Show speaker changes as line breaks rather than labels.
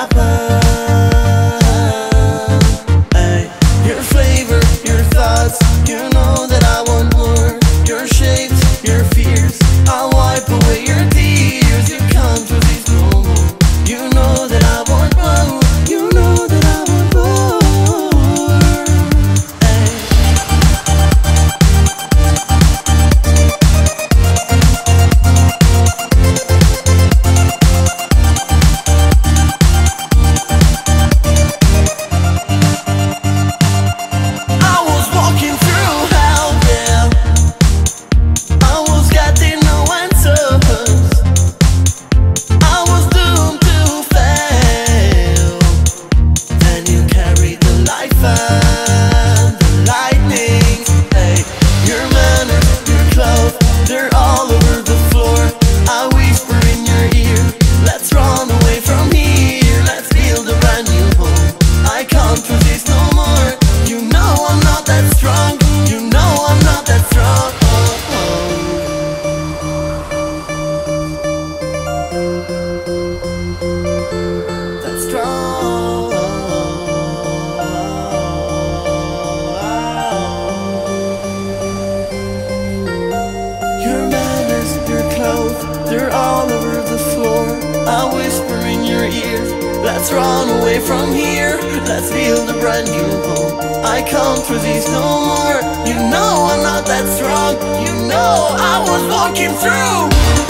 happen. Ay, your flavor, your thoughts, you know that I want more. Your shapes, your fears, I'll wipe away your tears. You can't resist no more. You know that I want more. You know that I want more. They're all over the floor. I whisper in your ear, let's run away from here. Let's build a brand new home. I can't resist no more. You know I'm not that strong. You know I was walking through.